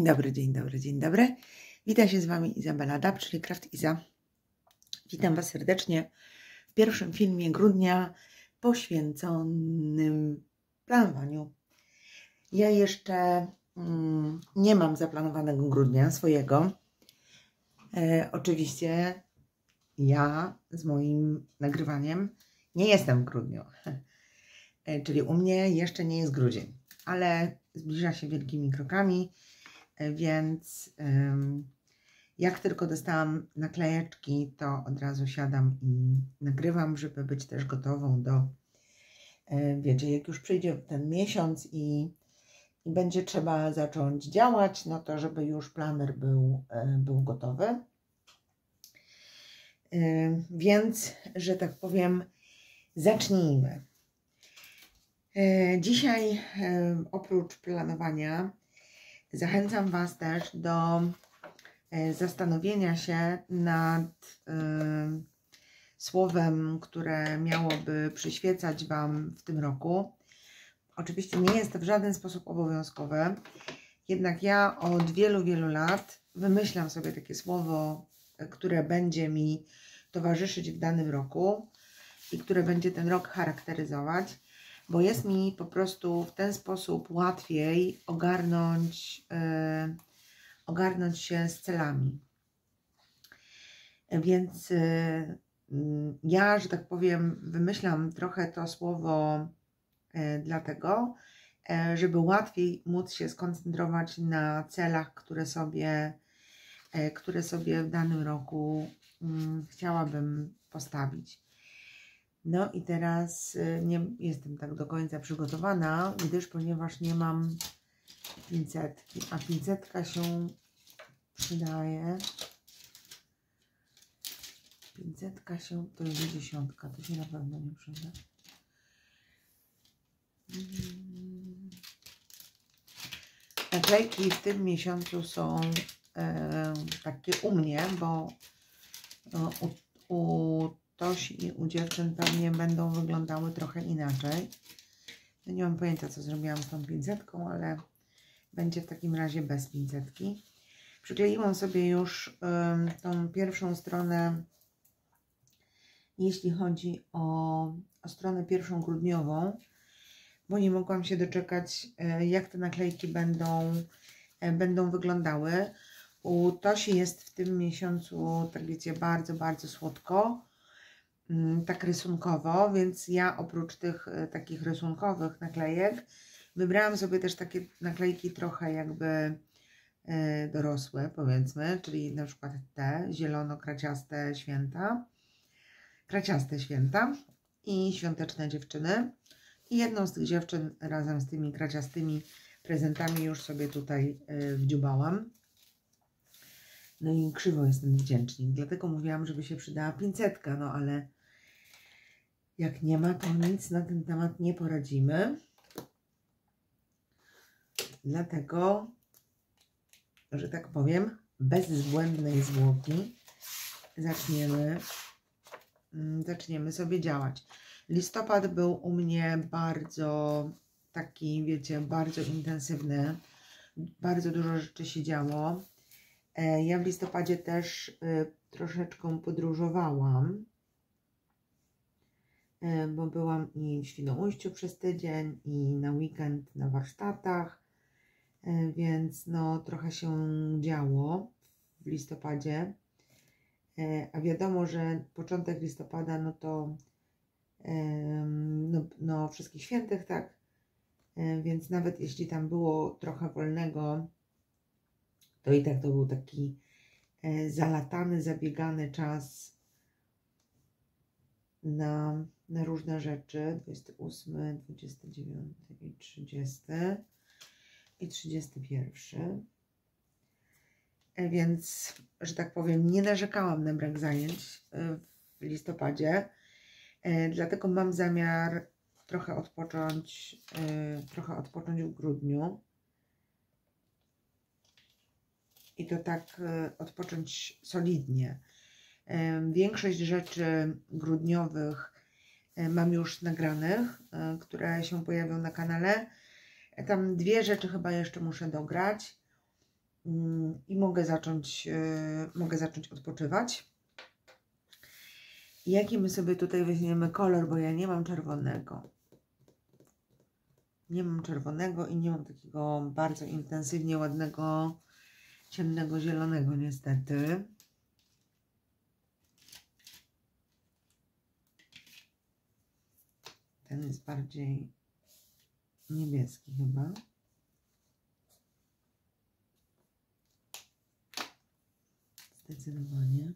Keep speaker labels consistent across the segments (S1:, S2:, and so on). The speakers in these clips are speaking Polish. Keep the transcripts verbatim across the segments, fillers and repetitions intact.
S1: Dzień dobry, dzień dobry, dzień dobry. Witam się z Wami Izabela Dab, czyli Craft Iza. Witam Was serdecznie w pierwszym filmie grudnia poświęconym planowaniu. Ja jeszcze mm, nie mam zaplanowanego grudnia swojego. E, oczywiście ja z moim nagrywaniem nie jestem w grudniu. E, czyli u mnie jeszcze nie jest grudzień, ale zbliża się wielkimi krokami. Więc ym, jak tylko dostałam naklejeczki, to od razu siadam i nagrywam, żeby być też gotową do, y, wiecie, jak już przyjdzie ten miesiąc i, i będzie trzeba zacząć działać, no to żeby już planer był, y, był gotowy. Y, więc, że tak powiem, zacznijmy. Y, dzisiaj y, oprócz planowania zachęcam Was też do zastanowienia się nad y, słowem, które miałoby przyświecać Wam w tym roku. Oczywiście nie jest to w żaden sposób obowiązkowe, jednak ja od wielu, wielu lat wymyślam sobie takie słowo, które będzie mi towarzyszyć w danym roku i które będzie ten rok charakteryzować, bo jest mi po prostu w ten sposób łatwiej ogarnąć, yy, ogarnąć się z celami. Więc yy, ja, że tak powiem, wymyślam trochę to słowo yy, dlatego, yy, żeby łatwiej móc się skoncentrować na celach, które sobie, yy, które sobie w danym roku yy, chciałabym postawić. No i teraz nie jestem tak do końca przygotowana, gdyż ponieważ nie mam pincetki, a pincetka się przydaje. Pincetka się, to jest dziesiątka, to się na pewno nie przyda. Naklejki w tym miesiącu są e, takie u mnie, bo no, u, u Tosi i u dziewczyn pewnie będą wyglądały trochę inaczej. No nie mam pojęcia, co zrobiłam z tą pincetką, ale będzie w takim razie bez pincetki. Przykleiłam sobie już y, tą pierwszą stronę, jeśli chodzi o, o stronę pierwszą grudniową, bo nie mogłam się doczekać, y, jak te naklejki będą, y, będą wyglądały. U Tosi jest w tym miesiącu, tak wiecie, bardzo, bardzo słodko. Tak rysunkowo, więc ja oprócz tych y, takich rysunkowych naklejek wybrałam sobie też takie naklejki trochę jakby y, dorosłe, powiedzmy, czyli na przykład te zielono-kraciaste święta, kraciaste święta i świąteczne dziewczyny. I jedną z tych dziewczyn razem z tymi kraciastymi prezentami już sobie tutaj y, wdziubałam. No i krzywo jest ten wdzięcznik, dlatego mówiłam, żeby się przydała pincetka, no ale jak nie ma, to nic na ten temat nie poradzimy. Dlatego, że tak powiem, bez zbłędnej zwłoki zaczniemy, zaczniemy sobie działać. Listopad był u mnie bardzo taki, wiecie, bardzo intensywny. Bardzo dużo rzeczy się działo. Ja w listopadzie też y, troszeczkę podróżowałam, y, bo byłam i w Świnoujściu przez tydzień i na weekend na warsztatach, y, więc no trochę się działo w listopadzie. Y, a wiadomo, że początek listopada, no to y, no, no wszystkich świętych, tak, y, więc nawet jeśli tam było trochę wolnego, to i tak to był taki e, zalatany, zabiegany czas na, na różne rzeczy. dwudziesty ósmy, dwudziesty dziewiąty i trzydziesty i trzydziesty pierwszy. E, więc, że tak powiem, nie narzekałam na brak zajęć e, w listopadzie. E, dlatego mam zamiar trochę odpocząć, e, trochę odpocząć w grudniu. I to tak odpocząć solidnie. Większość rzeczy grudniowych mam już nagranych, które się pojawią na kanale. Tam dwie rzeczy chyba jeszcze muszę dograć. i mogę zacząć, mogę zacząć odpoczywać. Jaki my sobie tutaj weźmiemy kolor, bo ja nie mam czerwonego. Nie mam czerwonego i nie mam takiego bardzo intensywnie ładnego, ciemnego zielonego niestety. Ten jest bardziej niebieski chyba. Zdecydowanie.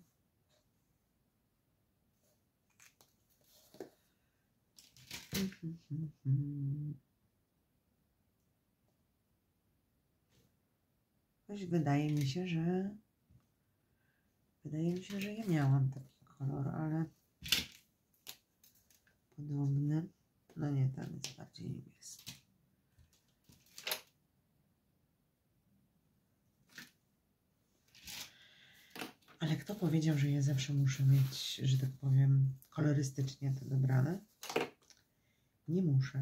S1: Coś wydaje mi się, że wydaje mi się, że ja miałam taki kolor, ale podobny. No nie, ten jest bardziej niebieski. Ale kto powiedział, że ja zawsze muszę mieć, że tak powiem, kolorystycznie to dobrane? Nie muszę.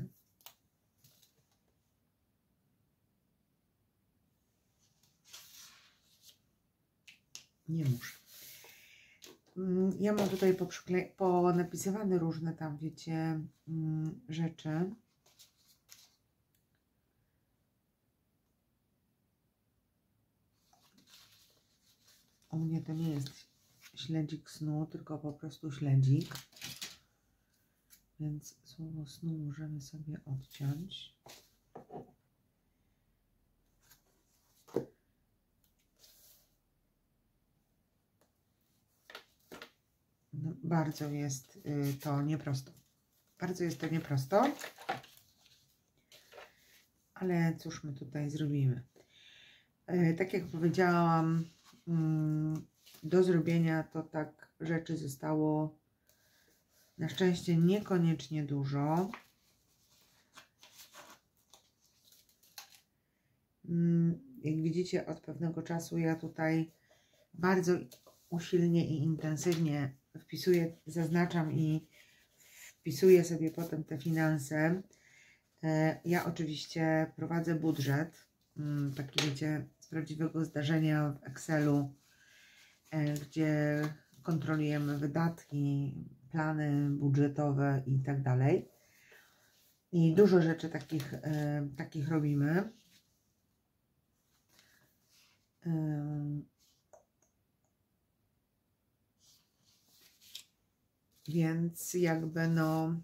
S1: Nie muszę. Ja mam tutaj ponapisywane różne tam, wiecie, rzeczy. U mnie to nie jest śledzik snu, tylko po prostu śledzik. Więc słowo snu możemy sobie odciąć. No, bardzo jest y, to nieprosto. Bardzo jest to nieprosto. Ale cóż my tutaj zrobimy? Y, tak jak powiedziałam, y, do zrobienia to tak rzeczy zostało na szczęście niekoniecznie dużo. Jak widzicie, od pewnego czasu ja tutaj bardzo usilnie i intensywnie wpisuję, zaznaczam i wpisuję sobie potem te finanse. Ja oczywiście prowadzę budżet, taki wiecie, z prawdziwego zdarzenia w Excelu, gdzie kontrolujemy wydatki, plany budżetowe i tak dalej. I dużo rzeczy takich, e, takich robimy. E, więc jakby no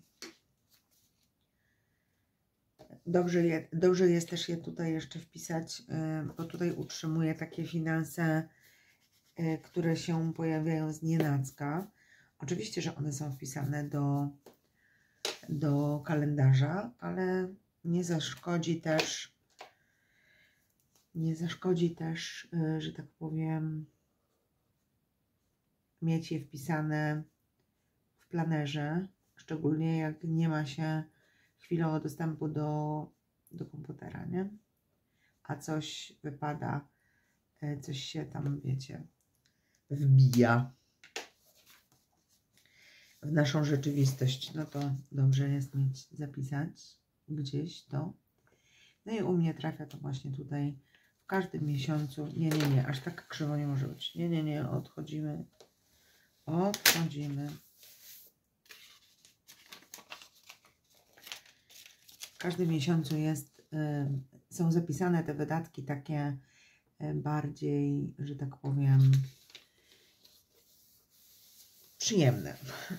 S1: dobrze, je, dobrze jest też je tutaj jeszcze wpisać, e, bo tutaj utrzymuję takie finanse, e, które się pojawiają z nienacka. Oczywiście, że one są wpisane do, do kalendarza, ale nie zaszkodzi też, nie zaszkodzi też, że tak powiem, mieć je wpisane w planerze, szczególnie jak nie ma się chwilowo dostępu do, do komputera, nie? A coś wypada, coś się tam, wiecie, wbija w naszą rzeczywistość, no to dobrze jest mieć, zapisać gdzieś to. No i u mnie trafia to właśnie tutaj w każdym miesiącu. Nie, nie, nie, aż tak krzywo nie może być. Nie, nie, nie, odchodzimy. Odchodzimy. W każdym miesiącu jest, y, są zapisane te wydatki takie y, bardziej, że tak powiem, przyjemne.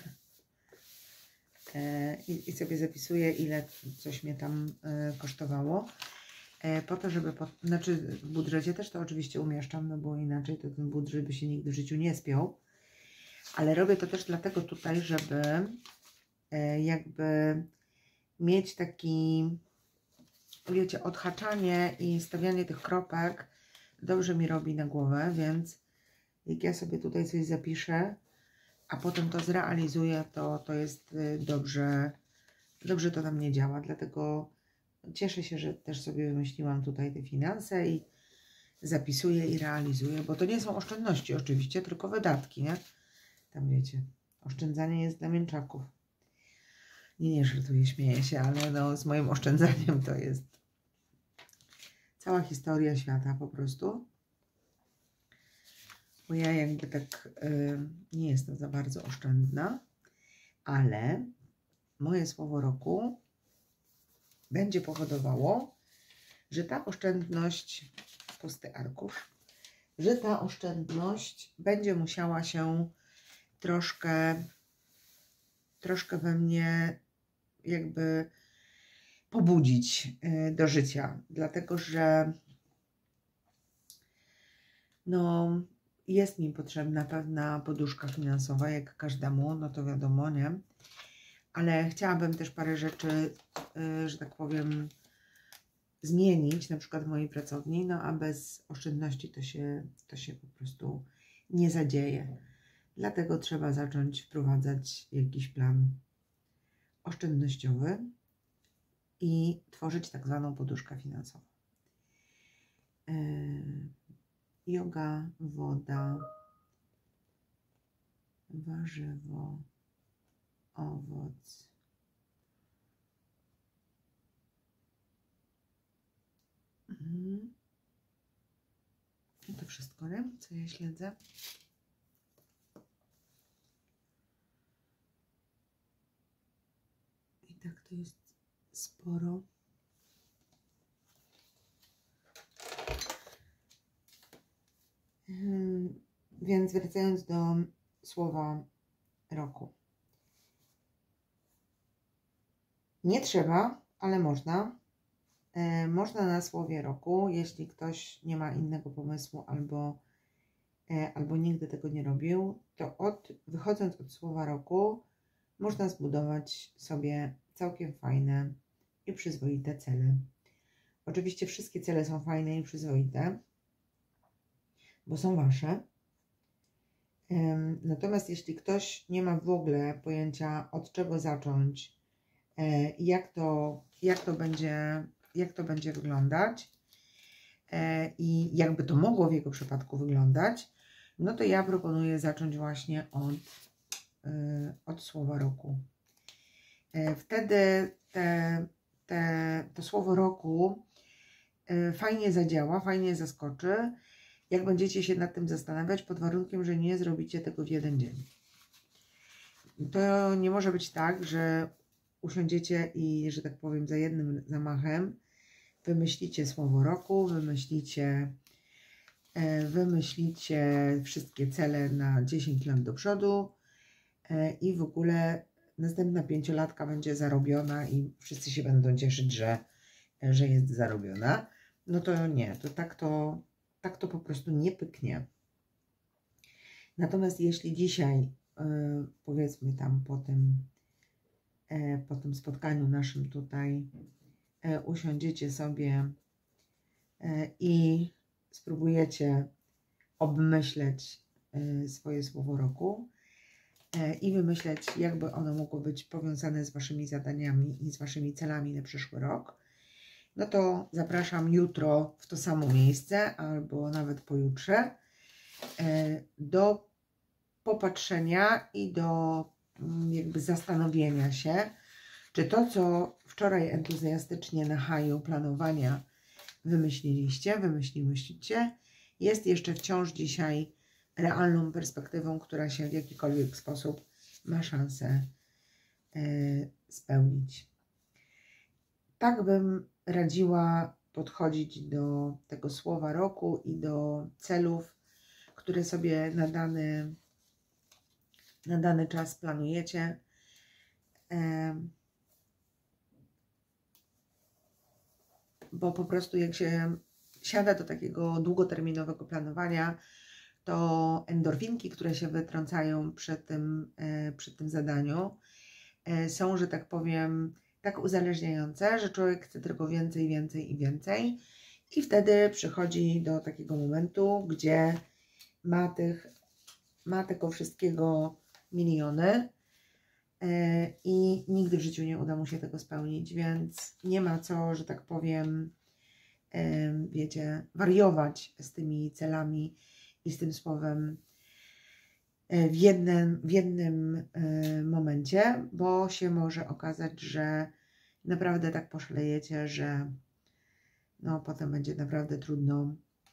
S1: I, I sobie zapisuję, ile coś mnie tam e, kosztowało. E, po to, żeby, po, znaczy w budżecie też to oczywiście umieszczam, no bo inaczej to ten budżet by się nigdy w życiu nie spiął. Ale robię to też dlatego tutaj, żeby e, jakby mieć taki, wiecie, odhaczanie i stawianie tych kropek dobrze mi robi na głowę, więc jak ja sobie tutaj coś zapiszę, a potem to zrealizuję, to, to jest dobrze, dobrze to na mnie działa. Dlatego cieszę się, że też sobie wymyśliłam tutaj te finanse i zapisuję i realizuję, bo to nie są oszczędności oczywiście, tylko wydatki, nie? Tam wiecie, oszczędzanie jest dla mięczaków. Nie, nie żartuję, śmieję się, ale no z moim oszczędzaniem to jest cała historia świata po prostu. bo ja jakby tak y, nie jestem za bardzo oszczędna, ale moje słowo roku będzie powodowało, że ta oszczędność, pusty arkusz, że ta oszczędność będzie musiała się troszkę, troszkę we mnie jakby pobudzić do życia, dlatego że no, jest mi potrzebna pewna poduszka finansowa, jak każdemu, no to wiadomo, nie? Ale chciałabym też parę rzeczy, że tak powiem, zmienić, na przykład w mojej pracowni, no a bez oszczędności to się, to się po prostu nie zadzieje. Dlatego trzeba zacząć wprowadzać jakiś plan oszczędnościowy i tworzyć tak zwaną poduszkę finansową. Yy, joga, woda, warzywo, owoc, mhm. I to wszystko, nie? Co ja śledzę. I tak to jest sporo. Hmm, więc wracając do słowa roku. Nie trzeba, ale można. E, można na słowie roku, jeśli ktoś nie ma innego pomysłu albo, e, albo nigdy tego nie robił, to od, wychodząc od słowa roku można zbudować sobie całkiem fajne i przyzwoite cele. Oczywiście wszystkie cele są fajne i przyzwoite, bo są wasze. E, natomiast jeśli ktoś nie ma w ogóle pojęcia, od czego zacząć, e, jak to, jak to będzie jak to będzie wyglądać e, i jakby to mogło w jego przypadku wyglądać, no to ja proponuję zacząć właśnie od, e, od słowa roku. E, wtedy te, te, to słowo roku e, fajnie zadziała, fajnie zaskoczy, jak będziecie się nad tym zastanawiać, pod warunkiem, że nie zrobicie tego w jeden dzień. To nie może być tak, że usiądziecie i, że tak powiem, za jednym zamachem wymyślicie słowo roku, wymyślicie, e, wymyślicie wszystkie cele na dziesięć lat do przodu e, i w ogóle następna pięciolatka będzie zarobiona i wszyscy się będą cieszyć, że, że jest zarobiona. No to nie, to tak to, tak to po prostu nie pyknie. Natomiast jeśli dzisiaj, e, powiedzmy tam po tym, e, po tym spotkaniu naszym tutaj, usiądziecie sobie i spróbujecie obmyśleć swoje słowo roku i wymyśleć, jakby ono mogło być powiązane z waszymi zadaniami i z waszymi celami na przyszły rok, no to zapraszam jutro w to samo miejsce albo nawet pojutrze do popatrzenia i do jakby zastanowienia się, czy to, co wczoraj entuzjastycznie na haju planowania wymyśliliście, wymyśliłyście, jest jeszcze wciąż dzisiaj realną perspektywą, która się w jakikolwiek sposób ma szansę y, spełnić. Tak bym radziła podchodzić do tego słowa roku i do celów, które sobie na dany, na dany czas planujecie. Y, Bo po prostu jak się siada do takiego długoterminowego planowania, to endorfinki, które się wytrącają przy tym, przy tym zadaniu, są, że tak powiem, tak uzależniające, że człowiek chce tylko więcej, więcej i więcej. I wtedy przychodzi do takiego momentu, gdzie ma, tych, ma tego wszystkiego miliony i nigdy w życiu nie uda mu się tego spełnić, więc nie ma co, że tak powiem, wiecie, wariować z tymi celami i z tym słowem w jednym, w jednym momencie, bo się może okazać, że naprawdę tak poszalejecie, że no potem będzie naprawdę trudno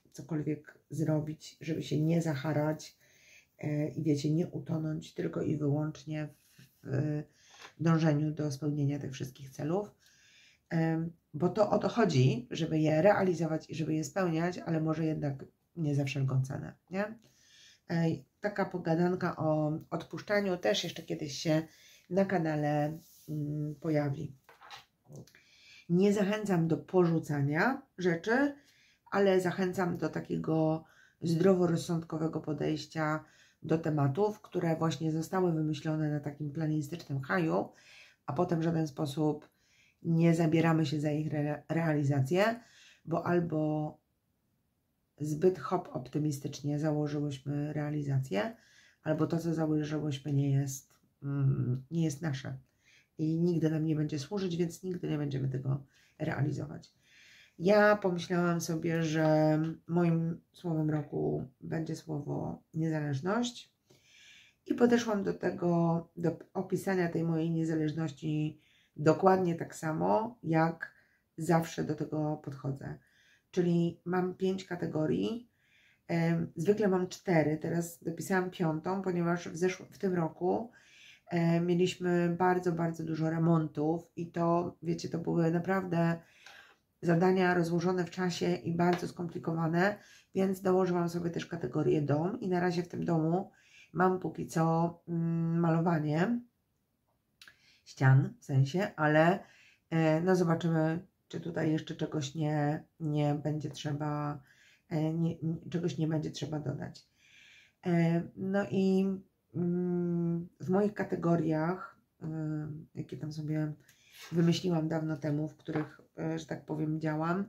S1: cokolwiek zrobić, żeby się nie zacharać e, i wiecie, nie utonąć tylko i wyłącznie w, w dążeniu do spełnienia tych wszystkich celów. E, bo to o to chodzi, żeby je realizować i żeby je spełniać, ale może jednak nie za wszelką cenę, nie? E, taka pogadanka o odpuszczaniu też jeszcze kiedyś się na kanale mm, pojawi. Nie zachęcam do porzucania rzeczy, ale zachęcam do takiego zdroworozsądkowego podejścia do tematów, które właśnie zostały wymyślone na takim planistycznym haju, a potem w żaden sposób nie zabieramy się za ich re realizację, bo albo zbyt hop optymistycznie założyłyśmy realizację, albo to, co założyłyśmy, nie jest, mm, nie jest nasze i nigdy nam nie będzie służyć, więc nigdy nie będziemy tego realizować. Ja pomyślałam sobie, że moim słowem roku będzie słowo niezależność i podeszłam do tego, do opisania tej mojej niezależności dokładnie tak samo, jak zawsze do tego podchodzę. Czyli mam pięć kategorii, zwykle mam cztery, teraz dopisałam piątą, ponieważ w, zeszłym, w tym roku mieliśmy bardzo, bardzo dużo remontów i to, wiecie, to były naprawdę zadania rozłożone w czasie i bardzo skomplikowane, więc dołożyłam sobie też kategorię dom i na razie w tym domu mam póki co mm, malowanie ścian, w sensie, ale e, no zobaczymy, czy tutaj jeszcze czegoś nie, nie będzie trzeba, e, nie, nie, czegoś nie będzie trzeba dodać. E, no i mm, w moich kategoriach, y, jakie tam sobie wymyśliłam dawno temu, w których, że tak powiem, działam,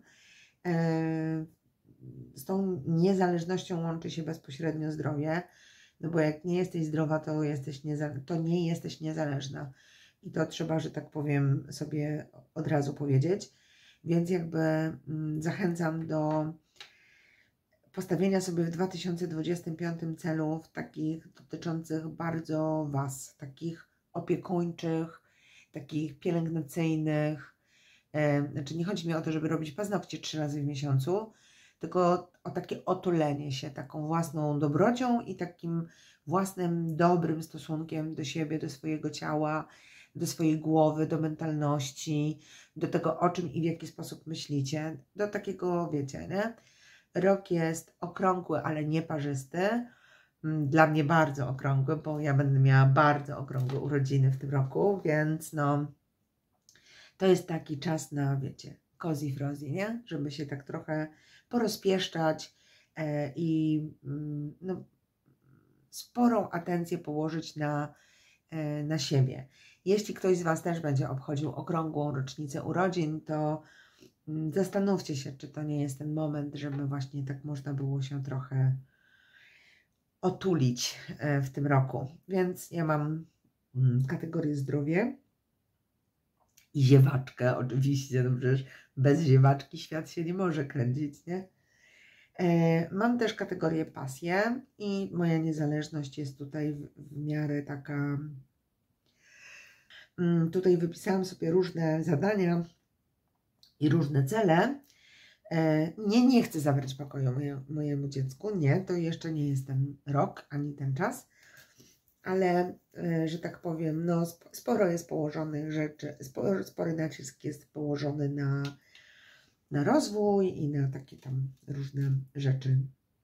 S1: z tą niezależnością łączy się bezpośrednio zdrowie, no bo jak nie jesteś zdrowa, to, jesteś to nie jesteś niezależna. I to trzeba, że tak powiem, sobie od razu powiedzieć. Więc jakby zachęcam do postawienia sobie w dwa tysiące dwudziestym piątym celów takich dotyczących bardzo Was, takich opiekuńczych, takich pielęgnacyjnych. E, znaczy nie chodzi mi o to, żeby robić paznokcie trzy razy w miesiącu, tylko o takie otulenie się taką własną dobrocią i takim własnym dobrym stosunkiem do siebie, do swojego ciała, do swojej głowy, do mentalności, do tego, o czym i w jaki sposób myślicie, do takiego, wiecie, nie? Rok jest okrągły, ale nie parzysty. Dla mnie bardzo okrągły, bo ja będę miała bardzo okrągłe urodziny w tym roku, więc no to jest taki czas na, wiecie, cozy frozy, nie? Żeby się tak trochę porozpieszczać e, i mm, no, sporą atencję położyć na, e, na siebie. Jeśli ktoś z Was też będzie obchodził okrągłą rocznicę urodzin, to mm, zastanówcie się, czy to nie jest ten moment, żeby właśnie tak można było się trochę otulić w tym roku. Więc ja mam kategorię zdrowie i ziewaczkę oczywiście, no przecież bez ziewaczki świat się nie może kręcić, nie? Mam też kategorię pasję i moja niezależność jest tutaj w, w miarę taka... Tutaj wypisałam sobie różne zadania i różne cele. Nie, nie chcę zabrać pokoju moje, mojemu dziecku, nie, to jeszcze nie jest ten rok, ani ten czas, ale, że tak powiem, no sporo jest położonych rzeczy, sporo, spory nacisk jest położony na, na rozwój i na takie tam różne rzeczy.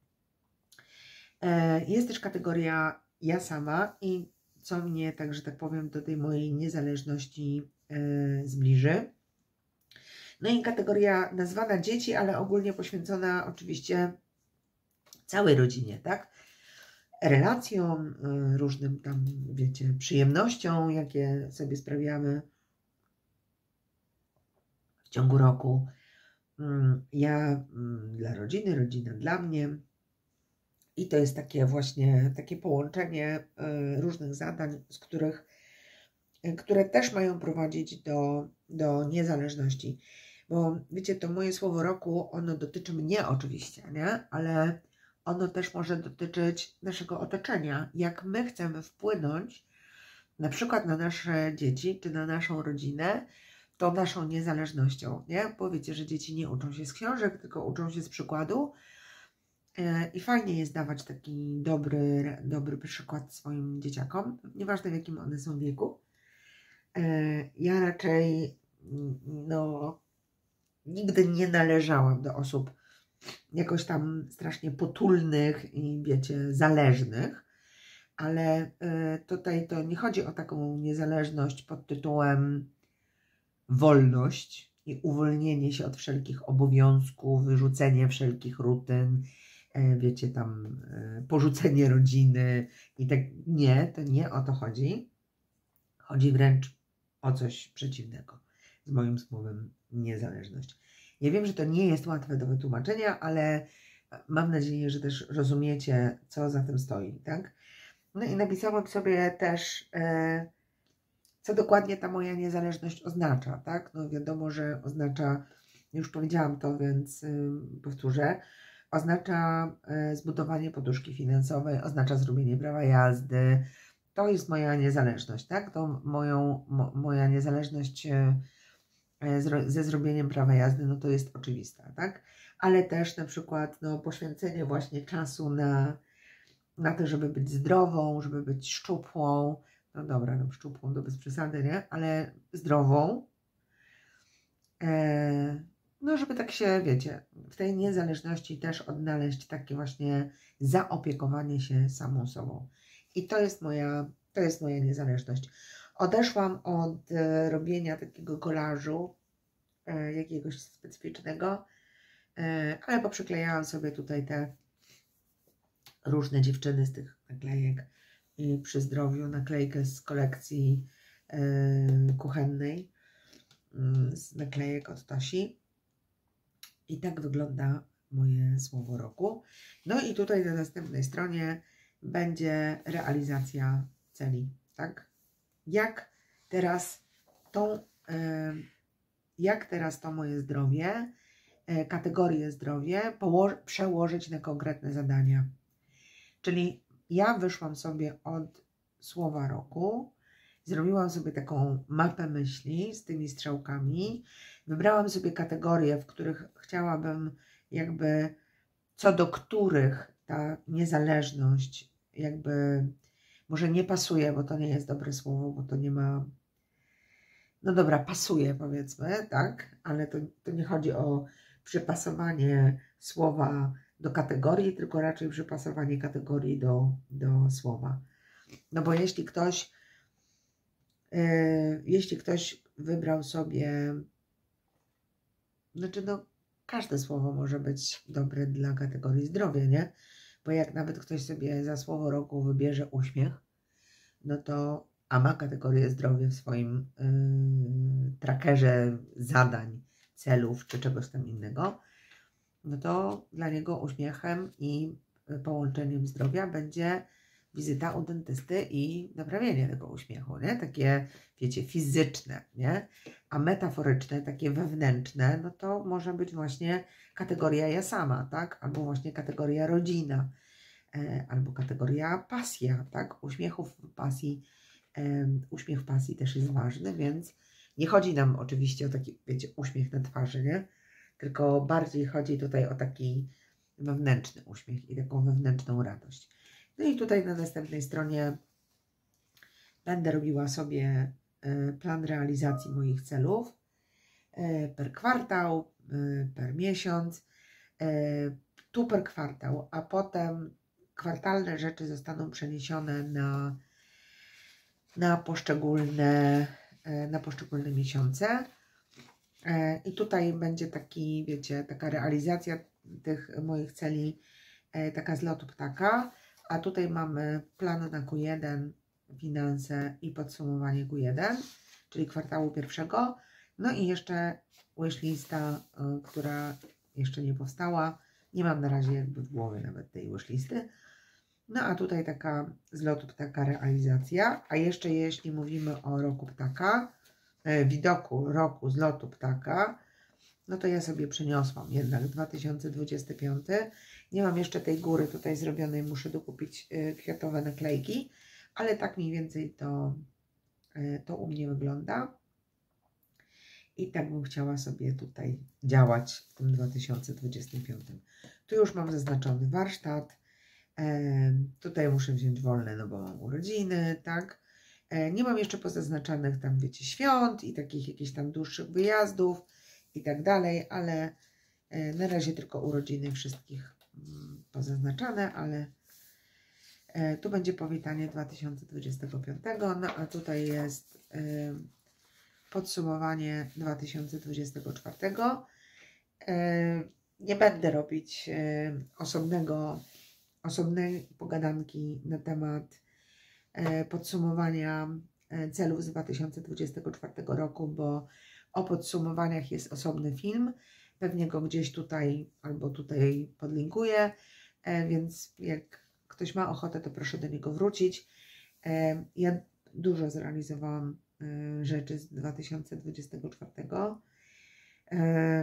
S1: Jest też kategoria ja sama i co mnie, tak, że tak powiem, do tej mojej niezależności zbliży. No i kategoria nazwana dzieci, ale ogólnie poświęcona oczywiście całej rodzinie, tak? Relacjom, różnym tam, wiecie, przyjemnościom, jakie sobie sprawiamy w ciągu roku. Ja dla rodziny, rodzina dla mnie. I to jest takie właśnie, takie połączenie różnych zadań, z których, które też mają prowadzić do, do niezależności. Bo wiecie, to moje słowo roku, ono dotyczy mnie oczywiście, nie? Ale ono też może dotyczyć naszego otoczenia. Jak my chcemy wpłynąć na przykład na nasze dzieci, czy na naszą rodzinę, to naszą niezależnością, nie? Bo wiecie, że dzieci nie uczą się z książek, tylko uczą się z przykładu. I fajnie jest dawać taki dobry, dobry przykład swoim dzieciakom, nieważne w jakim one są wieku. Ja raczej no, nigdy nie należałam do osób jakoś tam strasznie potulnych i wiecie, zależnych, ale tutaj to nie chodzi o taką niezależność pod tytułem wolność i uwolnienie się od wszelkich obowiązków, wyrzucenie wszelkich rutyn, wiecie, tam porzucenie rodziny i tak. Nie, to nie o to chodzi. Chodzi wręcz o coś przeciwnego z moim słowem niezależność. Ja wiem, że to nie jest łatwe do wytłumaczenia, ale mam nadzieję, że też rozumiecie, co za tym stoi, tak? No i napisałam sobie też, e, co dokładnie ta moja niezależność oznacza, tak? No wiadomo, że oznacza, już powiedziałam to, więc y, powtórzę, oznacza y, zbudowanie poduszki finansowej, oznacza zrobienie prawa jazdy. To jest moja niezależność, tak? To moją, mo, moja niezależność y, z, ze zrobieniem prawa jazdy, no to jest oczywista, tak? Ale też na przykład no, poświęcenie właśnie czasu na, na to, żeby być zdrową, żeby być szczupłą. No dobra, no szczupłą to bez przesady, nie? Ale zdrową. E, no żeby tak się, wiecie, w tej niezależności też odnaleźć takie właśnie zaopiekowanie się samą sobą. I to jest moja, to jest moja niezależność. Odeszłam od e, robienia takiego kolażu e, jakiegoś specyficznego, e, ale poprzyklejałam sobie tutaj te różne dziewczyny z tych naklejek i przy zdrowiu naklejkę z kolekcji e, kuchennej z naklejek od Tosi. I tak wygląda moje słowo roku. No i tutaj na następnej stronie będzie realizacja celi, tak? Jak teraz tą, jak teraz to moje zdrowie, kategorię zdrowie przełożyć na konkretne zadania. Czyli ja wyszłam sobie od słowa roku, zrobiłam sobie taką mapę myśli z tymi strzałkami, wybrałam sobie kategorie, w których chciałabym jakby, co do których ta niezależność jakby może nie pasuje, bo to nie jest dobre słowo, bo to nie ma, no dobra, pasuje powiedzmy, tak, ale to, to nie chodzi o przypasowanie słowa do kategorii, tylko raczej przypasowanie kategorii do, do słowa. No bo jeśli ktoś Yy, jeśli ktoś wybrał sobie, znaczy no każde słowo może być dobre dla kategorii zdrowia, nie? Bo jak nawet ktoś sobie za słowo roku wybierze uśmiech, no to, a ma kategorię zdrowia w swoim yy, trackerze zadań, celów czy czegoś tam innego, no to dla niego uśmiechem i połączeniem zdrowia będzie wizyta u dentysty i naprawienie tego uśmiechu, nie? Takie, wiecie, fizyczne, nie? A metaforyczne, takie wewnętrzne, no to może być właśnie kategoria ja sama, tak? Albo właśnie kategoria rodzina, e, albo kategoria pasja, tak? Uśmiechów pasji, e, uśmiech pasji też jest ważny, więc nie chodzi nam oczywiście o taki, wiecie, uśmiech na twarzy, nie? Tylko bardziej chodzi tutaj o taki wewnętrzny uśmiech i taką wewnętrzną radość. No i tutaj na następnej stronie będę robiła sobie plan realizacji moich celów per kwartał, per miesiąc, tu per kwartał, a potem kwartalne rzeczy zostaną przeniesione na, na, poszczególne, na poszczególne miesiące. I tutaj będzie taki, wiecie, taka realizacja tych moich celi, taka z lotu ptaka. A tutaj mamy plan na Q jeden, finanse i podsumowanie Q jeden, czyli kwartału pierwszego. No i jeszcze wishlista, która jeszcze nie powstała. Nie mam na razie jakby w głowie nawet tej wishlisty. No a tutaj taka z lotu ptaka realizacja. A jeszcze jeśli mówimy o roku ptaka, e, widoku roku z lotu ptaka, no to ja sobie przeniosłam jednak dwa tysiące dwudziesty piąty. Nie mam jeszcze tej góry tutaj zrobionej, muszę dokupić y, kwiatowe naklejki, ale tak mniej więcej to, y, to u mnie wygląda. I tak bym chciała sobie tutaj działać w tym dwa tysiące dwudziestym piątym. Tu już mam zaznaczony warsztat. E, tutaj muszę wziąć wolne, no bo mam urodziny, tak? E, nie mam jeszcze pozaznaczanych tam, wiecie, świąt i takich jakichś tam dłuższych wyjazdów i tak dalej, ale e, na razie tylko urodziny wszystkich mm, pozaznaczane, ale e, tu będzie powitanie dwa tysiące dwudziestego piątego, no a tutaj jest e, podsumowanie dwa tysiące dwudziestego czwartego. E, nie będę robić e, osobnego osobnej pogadanki na temat e, podsumowania e, celów z dwa tysiące dwudziestego czwartego roku, bo o podsumowaniach jest osobny film. Pewnie go gdzieś tutaj albo tutaj podlinkuję, e, więc jak ktoś ma ochotę, to proszę do niego wrócić. E, ja dużo zrealizowałam e, rzeczy z dwa tysiące dwudziestego czwartego. E,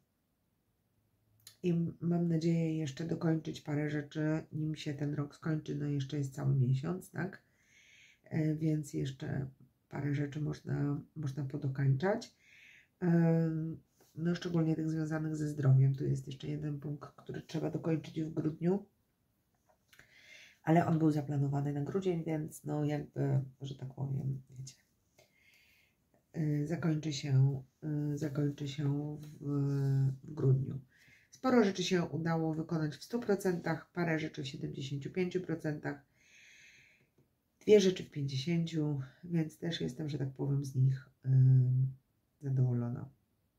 S1: I mam nadzieję jeszcze dokończyć parę rzeczy, nim się ten rok skończy. No jeszcze jest cały miesiąc, tak? E, więc jeszcze parę rzeczy można, można podokańczać. E, no szczególnie tych związanych ze zdrowiem. Tu jest jeszcze jeden punkt, który trzeba dokończyć w grudniu. Ale on był zaplanowany na grudzień, więc no jakby, że tak powiem, wiecie, e, zakończy się, e, zakończy się w, w grudniu. Sporo rzeczy się udało wykonać w stu procentach, parę rzeczy w siedemdziesięciu pięciu procentach, dwie rzeczy w pięćdziesięciu procentach, więc też jestem, że tak powiem, z nich yy, zadowolona.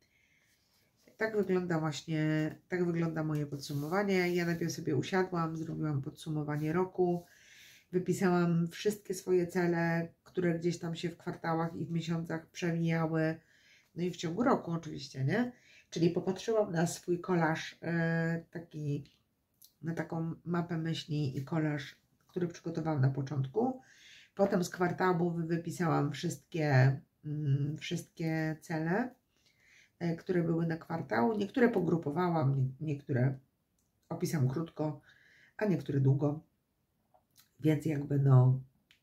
S1: Tak wygląda właśnie, tak wygląda moje podsumowanie. Ja najpierw sobie usiadłam, zrobiłam podsumowanie roku, wypisałam wszystkie swoje cele, które gdzieś tam się w kwartałach i w miesiącach przewijały, no i w ciągu roku oczywiście, nie? Czyli popatrzyłam na swój kolaż, e, taki, na taką mapę myśli i kolaż, który przygotowałam na początku. Potem z kwartałów wypisałam wszystkie, mm, wszystkie cele, e, które były na kwartał. Niektóre pogrupowałam, nie, niektóre opisałam krótko, a niektóre długo. Więc jakby no,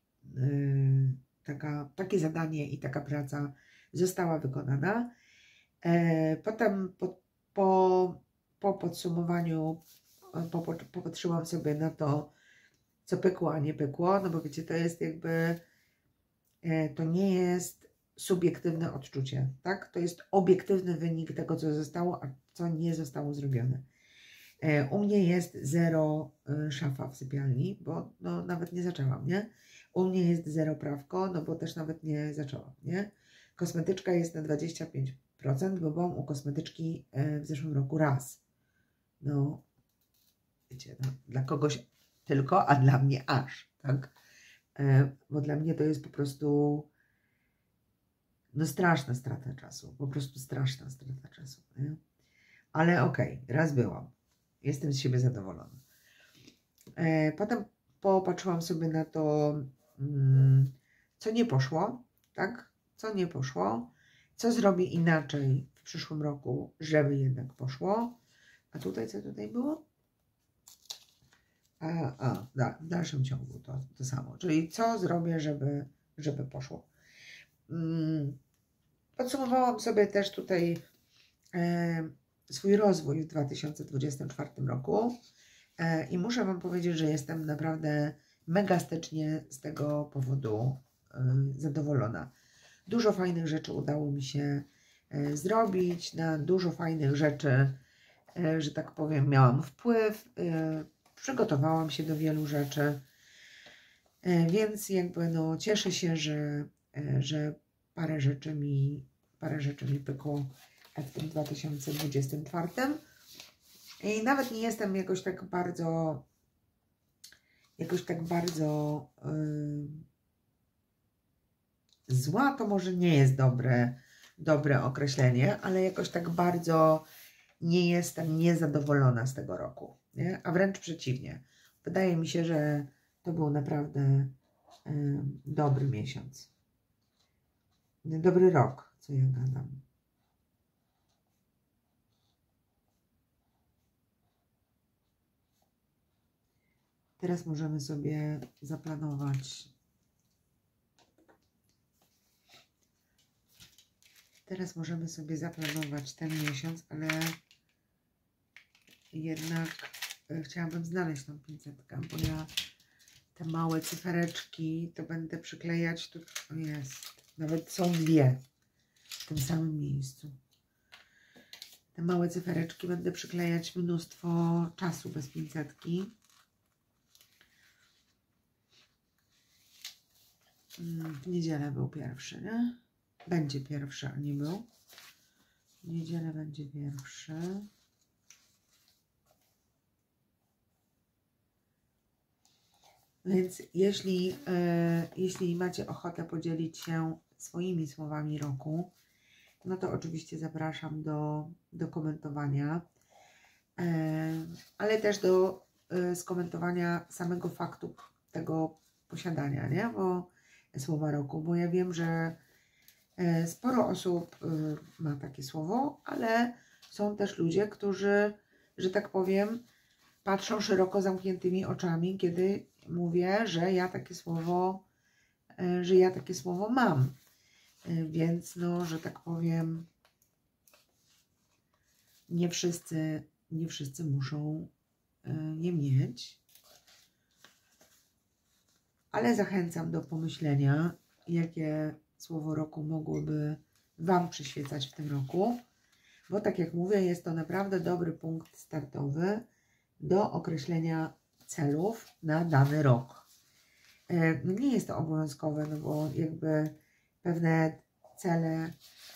S1: y, taka, takie zadanie i taka praca została wykonana. Potem po, po, po podsumowaniu po, po, popatrzyłam sobie na to, co pykło, a nie pykło, no bo wiecie, to jest jakby, to nie jest subiektywne odczucie, tak? To jest obiektywny wynik tego, co zostało, a co nie zostało zrobione. U mnie jest zero szafa w sypialni, bo no, nawet nie zaczęłam, nie? U mnie jest zero prawko, no bo też nawet nie zaczęłam, nie? Kosmetyczka jest na dwadzieścia pięć procent, bo byłam u kosmetyczki w zeszłym roku raz. No, wiecie, no, dla kogoś tylko, a dla mnie aż, tak? Bo dla mnie to jest po prostu no straszna strata czasu, po prostu straszna strata czasu, nie? Ale okej, okay, raz byłam. Jestem z siebie zadowolona. Potem popatrzyłam sobie na to, co nie poszło, tak? Co nie poszło, co zrobię inaczej w przyszłym roku, żeby jednak poszło. A tutaj, co tutaj było? A, a da, w dalszym ciągu to, to samo. Czyli co zrobię, żeby, żeby poszło. Hmm. Podsumowałam sobie też tutaj e, swój rozwój w dwa tysiące dwudziestym czwartym roku e, i muszę Wam powiedzieć, że jestem naprawdę megastycznie z tego powodu e, zadowolona. Dużo fajnych rzeczy udało mi się e, zrobić, na dużo fajnych rzeczy, e, że tak powiem, miałam wpływ, e, przygotowałam się do wielu rzeczy, e, więc jakby no cieszę się, że, e, że parę rzeczy mi, parę rzeczy mi pykło w tym dwa tysiące dwudziestym czwartym. I nawet nie jestem jakoś tak bardzo, jakoś tak bardzo yy, zła, to może nie jest dobre, dobre określenie, ale jakoś tak bardzo nie jestem niezadowolona z tego roku, nie? A wręcz przeciwnie. Wydaje mi się, że to był naprawdę yy, dobry miesiąc. Dobry rok, co ja gadam. Teraz możemy sobie zaplanować Teraz możemy sobie zaplanować ten miesiąc, ale jednak chciałabym znaleźć tą pinzetkę, bo ja te małe cyfereczki to będę przyklejać. Tu o jest, nawet są dwie w tym samym miejscu. Te małe cyfereczki będę przyklejać mnóstwo czasu bez pinzetki. W niedzielę był pierwszy, nie? Będzie pierwszy, a nie był. W niedzielę będzie pierwszy. Więc jeśli, yy, jeśli macie ochotę podzielić się swoimi słowami roku, no to oczywiście zapraszam do, do komentowania, yy, ale też do yy, skomentowania samego faktu tego posiadania, nie? Bo słowa roku, bo ja wiem, że yy, sporo osób yy, ma takie słowo, ale są też ludzie, którzy, że tak powiem, patrzą szeroko zamkniętymi oczami, kiedy mówię, że ja takie słowo, że ja takie słowo mam. Więc, no, że tak powiem, nie wszyscy, nie wszyscy muszą je mieć. Ale zachęcam do pomyślenia, jakie słowo roku mogłoby Wam przyświecać w tym roku. Bo tak jak mówię, jest to naprawdę dobry punkt startowy do określenia celów na dany rok. Nie jest to obowiązkowe, no bo jakby pewne cele,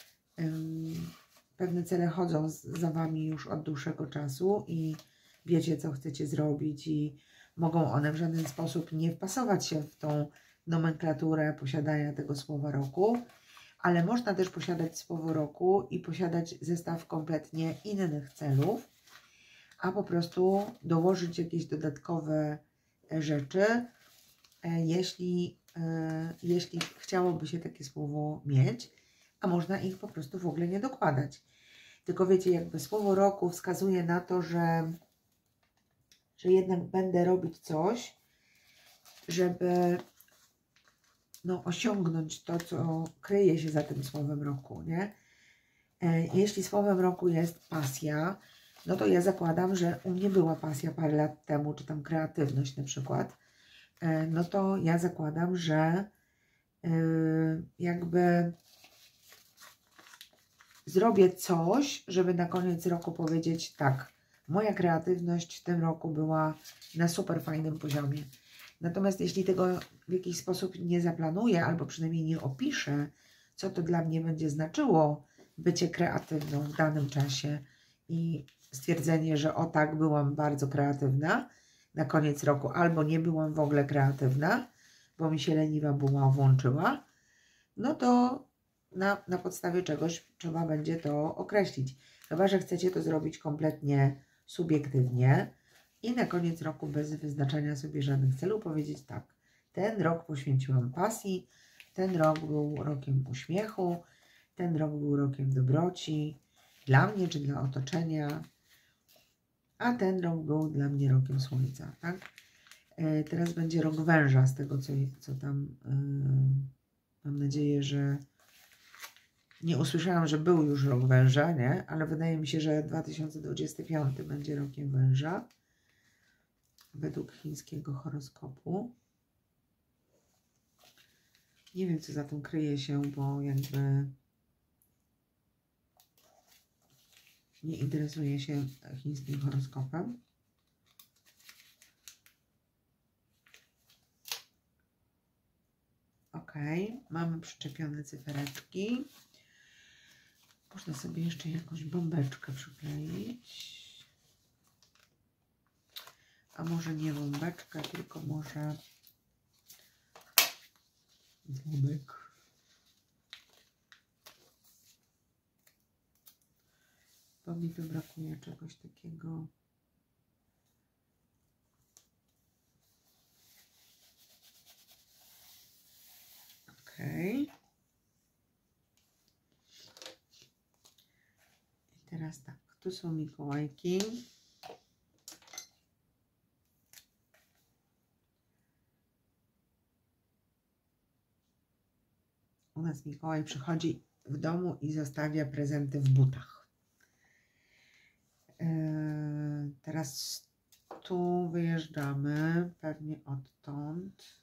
S1: pewne cele chodzą za Wami już od dłuższego czasu i wiecie, co chcecie zrobić i mogą one w żaden sposób nie wpasować się w tą nomenklaturę posiadania tego słowa roku, ale można też posiadać słowo roku i posiadać zestaw kompletnie innych celów, a po prostu dołożyć jakieś dodatkowe rzeczy, jeśli, jeśli chciałoby się takie słowo mieć, a można ich po prostu w ogóle nie dokładać. Tylko wiecie, jakby słowo roku wskazuje na to, że, że jednak będę robić coś, żeby no, osiągnąć to, co kryje się za tym słowem roku, nie? Jeśli słowem roku jest pasja, no to ja zakładam, że u mnie była pasja parę lat temu, czy tam kreatywność na przykład, no to ja zakładam, że jakby zrobię coś, żeby na koniec roku powiedzieć tak, moja kreatywność w tym roku była na super fajnym poziomie. Natomiast jeśli tego w jakiś sposób nie zaplanuję, albo przynajmniej nie opiszę, co to dla mnie będzie znaczyło bycie kreatywną w danym czasie i stwierdzenie, że o tak, byłam bardzo kreatywna na koniec roku, albo nie byłam w ogóle kreatywna, bo mi się leniwa buła włączyła, no to na, na podstawie czegoś trzeba będzie to określić. Chyba że chcecie to zrobić kompletnie subiektywnie i na koniec roku bez wyznaczania sobie żadnych celów powiedzieć tak, ten rok poświęciłam pasji, ten rok był rokiem uśmiechu, ten rok był rokiem dobroci, dla mnie czy dla otoczenia, a ten rok był dla mnie rokiem słońca, tak? E, teraz będzie rok węża z tego, co, co tam, yy, mam nadzieję, że nie usłyszałam, że był już rok węża, nie? Ale wydaje mi się, że dwa tysiące dwudziesty piąty będzie rokiem węża według chińskiego horoskopu. Nie wiem, co za tym kryje się, bo jakby nie interesuję się chińskim horoskopem. Ok, mamy przyczepione cyfereczki. Można sobie jeszcze jakąś bombeczkę przykleić. A może nie bombeczkę, tylko może dzwonek. Bo mi tu brakuje czegoś takiego. Okej. Okay. I teraz tak, tu są Mikołajki. U nas Mikołaj przychodzi w domu i zostawia prezenty w butach. Yy, teraz tu wyjeżdżamy, pewnie odtąd.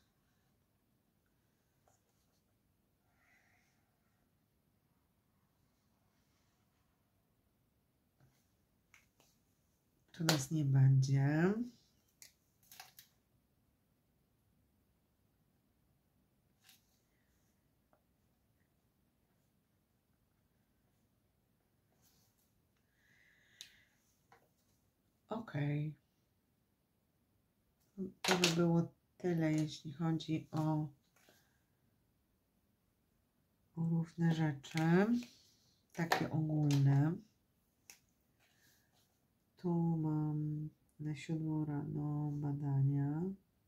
S1: Tu nas nie będzie. Ok. To by było tyle, jeśli chodzi o, o różne rzeczy, takie ogólne. Tu mam na siódmą rano badania.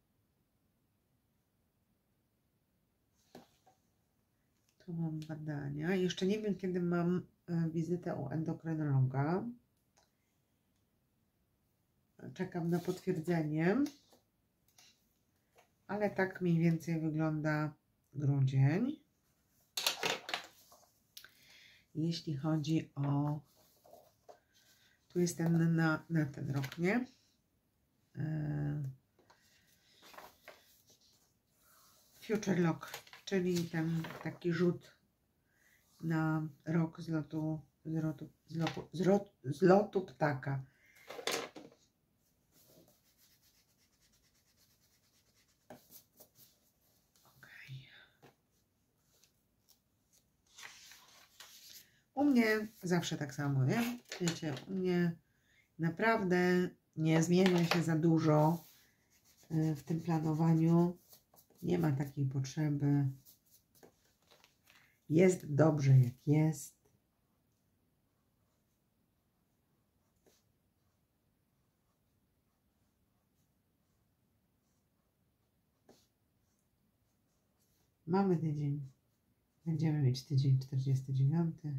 S1: Tu mam badania. Jeszcze nie wiem, kiedy mam wizytę u endokrynologa. Czekam na potwierdzenie. Ale tak mniej więcej wygląda grudzień. Jeśli chodzi o... Tu jest ten na, na ten rok, nie? Future Lock, czyli ten taki rzut na rok z lotu, z lotu, z lotu, z lotu, z lotu ptaka. U mnie zawsze tak samo, nie? Wiecie, u mnie naprawdę nie zmienia się za dużo w tym planowaniu. Nie ma takiej potrzeby. Jest dobrze, jak jest. Mamy tydzień. Będziemy mieć tydzień czterdziesty dziewiąty.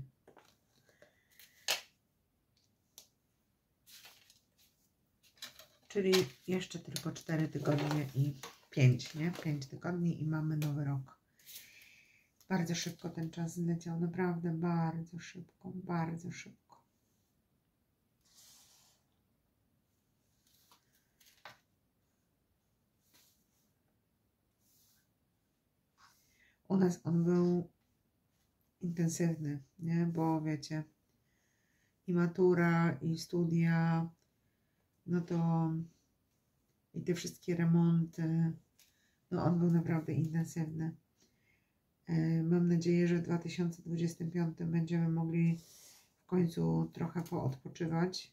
S1: Czyli jeszcze tylko cztery tygodnie i pięć, nie? pięć tygodni i mamy nowy rok. Bardzo szybko ten czas zleciał, naprawdę bardzo szybko, bardzo szybko. U nas on był intensywny, nie? Bo wiecie, i matura, i studia, no to i te wszystkie remonty, no on był naprawdę intensywny. Mam nadzieję, że w dwa tysiące dwudziestym piątym będziemy mogli w końcu trochę poodpoczywać.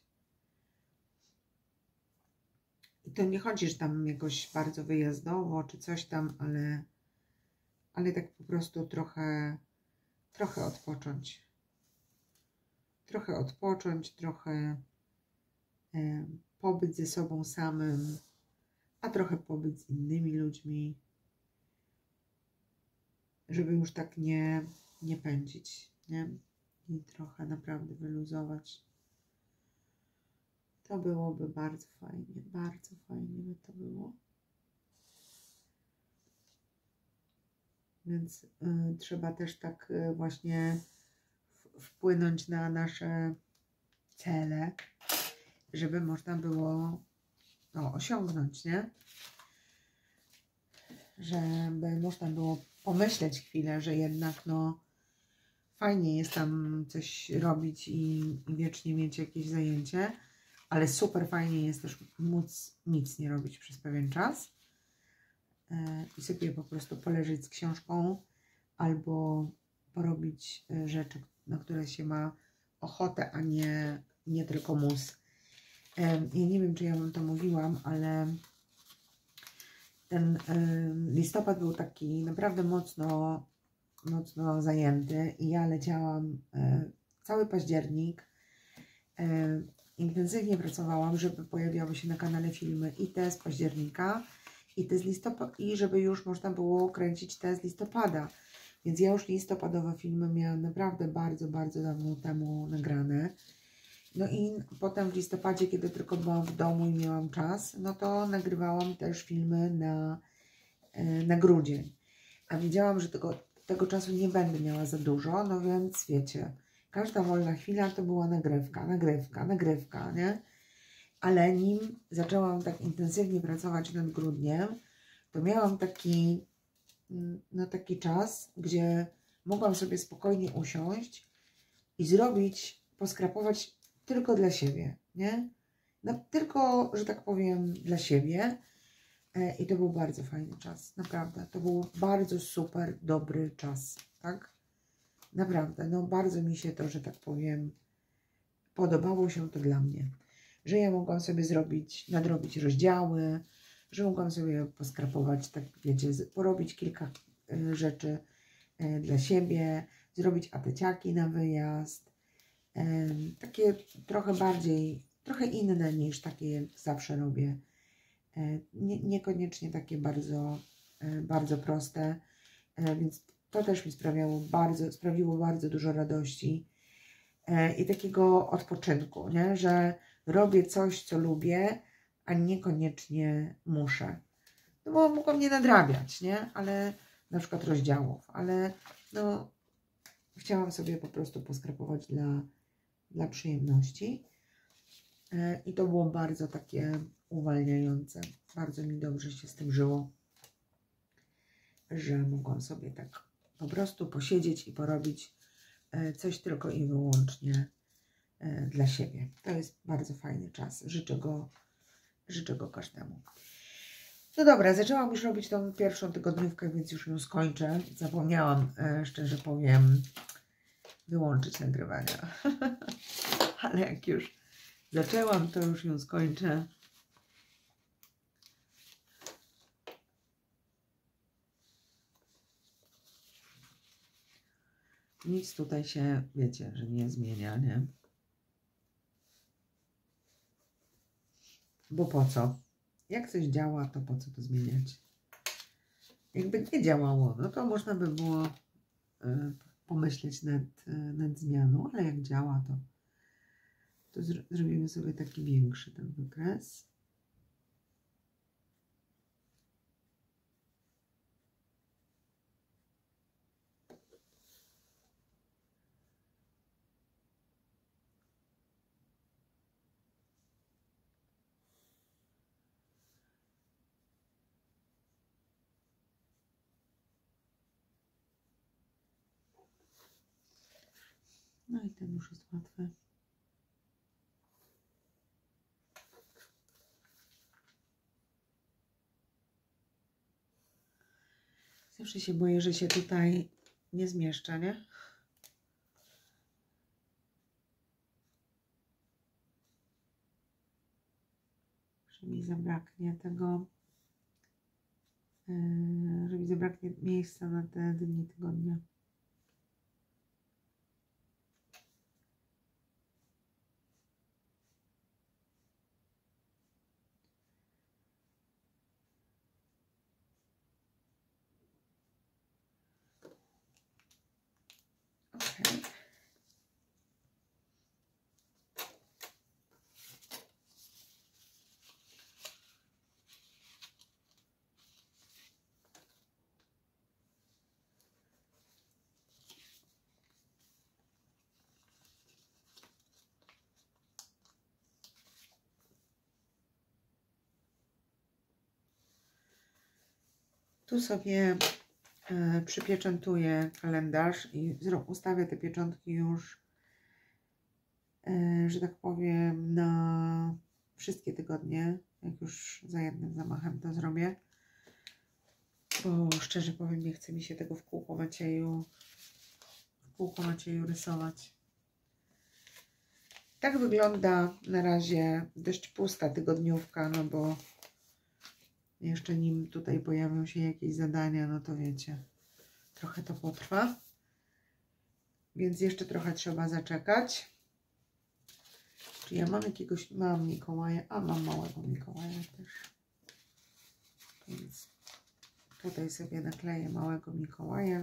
S1: I to nie chodzi, że tam jakoś bardzo wyjazdowo, czy coś tam, ale, ale tak po prostu trochę, trochę odpocząć. Trochę odpocząć, trochę e, pobyć ze sobą samym, a trochę pobyć z innymi ludźmi, żeby już tak nie, nie pędzić, nie? I trochę naprawdę wyluzować. To byłoby bardzo fajnie, bardzo fajnie by to było. Więc y, trzeba też tak y, właśnie w, wpłynąć na nasze cele, żeby można było no, osiągnąć, nie? Żeby można było pomyśleć chwilę, że jednak no fajnie jest tam coś robić i, i wiecznie mieć jakieś zajęcie, ale super fajnie jest też móc nic nie robić przez pewien czas yy, i sobie po prostu poleżeć z książką albo porobić yy, rzeczy, na które się ma ochotę, a nie, nie tylko mus. Yy, ja nie wiem, czy ja wam to mówiłam, ale ten yy, listopad był taki naprawdę mocno, mocno zajęty i ja leciałam yy, cały październik. Yy, intensywnie pracowałam, żeby pojawiały się na kanale filmy i te z października, i te z listopada, i żeby już można było kręcić te z listopada. Więc ja już listopadowe filmy miałam naprawdę bardzo, bardzo dawno temu nagrane. No i potem w listopadzie, kiedy tylko byłam w domu i miałam czas, no to nagrywałam też filmy na, na grudzień. A wiedziałam, że tego tego czasu nie będę miała za dużo, no więc wiecie, każda wolna chwila to była nagrywka, nagrywka, nagrywka, nie? Ale nim zaczęłam tak intensywnie pracować nad grudniem, to miałam taki, no taki czas, gdzie mogłam sobie spokojnie usiąść i zrobić, poskrapować tylko dla siebie, nie? No, tylko, że tak powiem, dla siebie. I to był bardzo fajny czas, naprawdę. To był bardzo super, dobry czas, tak? Naprawdę, no bardzo mi się to, że tak powiem, podobało się to dla mnie. Że ja mogłam sobie zrobić, nadrobić rozdziały, że mogłam sobie poskrapować, tak wiecie, porobić kilka y, rzeczy y, dla siebie, zrobić apeciaki na wyjazd. Y, takie trochę bardziej, trochę inne niż takie, jak zawsze robię. Nie, niekoniecznie takie bardzo, bardzo proste, więc to też mi sprawiało bardzo, sprawiło bardzo dużo radości i takiego odpoczynku, nie? Że robię coś, co lubię, a niekoniecznie muszę. No bo mogłam nie nadrabiać, nie? Ale na przykład rozdziałów, ale no chciałam sobie po prostu poskrapować dla, dla przyjemności i to było bardzo takie uwalniające. Bardzo mi dobrze się z tym żyło, że mogłam sobie tak po prostu posiedzieć i porobić coś tylko i wyłącznie dla siebie. To jest bardzo fajny czas. Życzę go, życzę go każdemu. No dobra, zaczęłam już robić tą pierwszą tygodniówkę, więc już ją skończę. Zapomniałam, szczerze powiem, wyłączyć nagrywania. Ale jak już zaczęłam, to już ją skończę. Nic tutaj się, wiecie, że nie zmienia, nie? Bo po co? Jak coś działa, to po co to zmieniać? Jakby nie działało, no to można by było y, pomyśleć nad, y, nad zmianą, ale jak działa, to, to zr zrobimy sobie taki większy ten wykres. No i ten już jest łatwy. Zawsze się boję, że się tutaj nie zmieszczę, nie? Że mi zabraknie tego, yy, że mi zabraknie miejsca na te dni tygodnia. Okay. Tu sobie e, przypieczętuję kalendarz i ustawię te pieczątki już, e, że tak powiem, na wszystkie tygodnie, jak już za jednym zamachem to zrobię. Bo szczerze powiem, nie chce mi się tego w kółko Macieju, w kółko Macieju rysować. Tak wygląda na razie dość pusta tygodniówka, no bo jeszcze nim tutaj pojawią się jakieś zadania, no to wiecie, trochę to potrwa. Więc jeszcze trochę trzeba zaczekać. Czy ja mam jakiegoś, mam Mikołaja, a mam małego Mikołaja też. Więc tutaj sobie nakleję małego Mikołaja.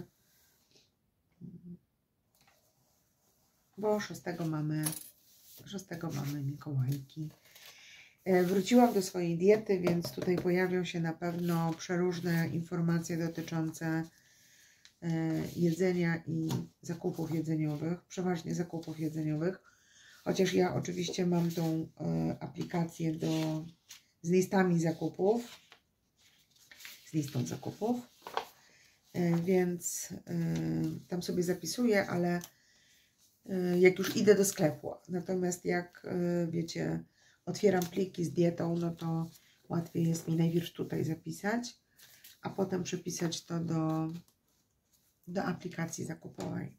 S1: Bo szóstego mamy, szóstego mamy Mikołajki. Wróciłam do swojej diety, więc tutaj pojawią się na pewno przeróżne informacje dotyczące jedzenia i zakupów jedzeniowych, przeważnie zakupów jedzeniowych, chociaż ja oczywiście mam tą aplikację do, z listami zakupów, z listą zakupów, więc tam sobie zapisuję, ale jak już idę do sklepu, natomiast jak wiecie, otwieram pliki z dietą, no to łatwiej jest mi najpierw tutaj zapisać, a potem przypisać to do, do aplikacji zakupowej.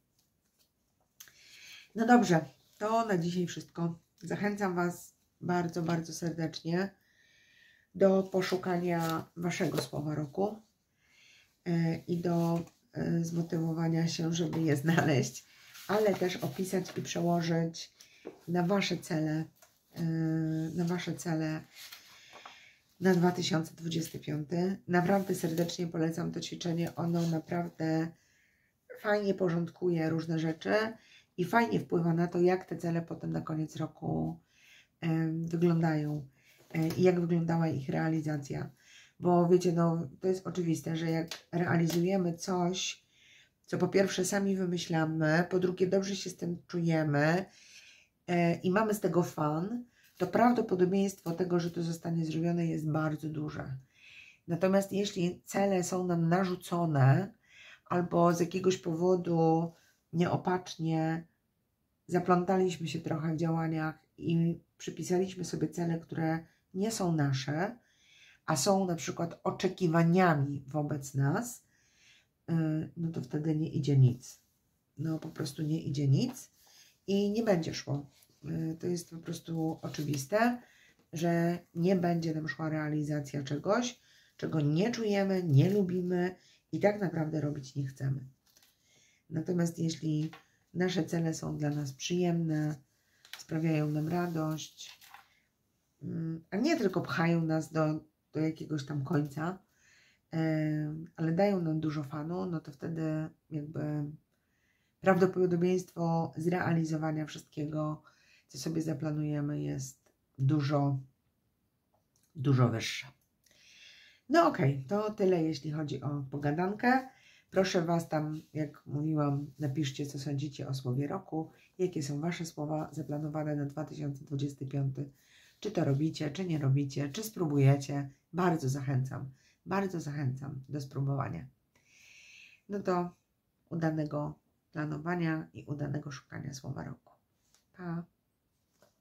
S1: No dobrze, to na dzisiaj wszystko. Zachęcam Was bardzo, bardzo serdecznie do poszukania Waszego słowa roku i do zmotywowania się, żeby je znaleźć, ale też opisać i przełożyć na Wasze cele, na Wasze cele na dwa tysiące dwudziesty piąty. Naprawdę serdecznie polecam to ćwiczenie. Ono naprawdę fajnie porządkuje różne rzeczy i fajnie wpływa na to, jak te cele potem na koniec roku wyglądają i jak wyglądała ich realizacja. Bo wiecie, no to jest oczywiste, że jak realizujemy coś, co po pierwsze sami wymyślamy, po drugie dobrze się z tym czujemy i mamy z tego fan, to prawdopodobieństwo tego, że to zostanie zrobione, jest bardzo duże. Natomiast jeśli cele są nam narzucone albo z jakiegoś powodu nieopatrznie zaplątaliśmy się trochę w działaniach i przypisaliśmy sobie cele, które nie są nasze, a są na przykład oczekiwaniami wobec nas, no to wtedy nie idzie nic. No po prostu nie idzie nic i nie będzie szło. To jest po prostu oczywiste, że nie będzie nam szła realizacja czegoś, czego nie czujemy, nie lubimy i tak naprawdę robić nie chcemy. Natomiast jeśli nasze cele są dla nas przyjemne, sprawiają nam radość, a nie tylko pchają nas do, do jakiegoś tam końca, ale dają nam dużo fanu, no to wtedy jakby prawdopodobieństwo zrealizowania wszystkiego, co sobie zaplanujemy, jest dużo, dużo wyższe. No okej, okay, to tyle, jeśli chodzi o pogadankę. Proszę Was tam, jak mówiłam, napiszcie, co sądzicie o słowie roku, jakie są Wasze słowa zaplanowane na dwa tysiące dwudziesty piąty. Czy to robicie, czy nie robicie, czy spróbujecie. Bardzo zachęcam, bardzo zachęcam do spróbowania. No to udanego planowania i udanego szukania słowa roku. Pa!